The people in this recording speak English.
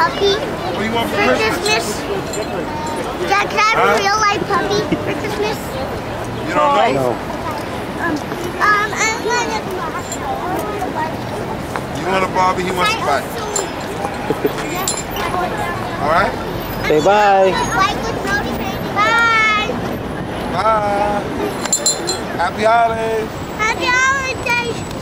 puppy. What do you want for Christmas? Dad, can I have a real life puppy for Christmas? You don't know? No. You want a Barbie, he wants a bike. Alright? Say bye. Bye. Bye. Happy holidays. Happy holidays.